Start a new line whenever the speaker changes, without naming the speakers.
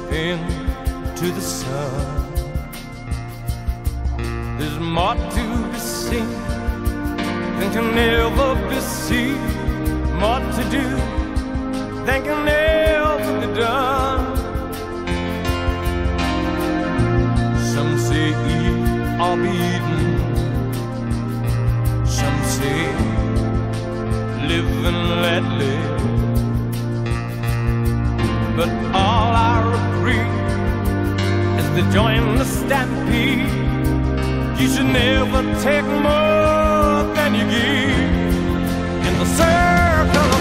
into the sun. There's more to be seen than can never be seen, more to do than can never be done. Some say eat or be eaten, some say live and let live, but all I agree is to join the stampede. You should never take more than you give in the circle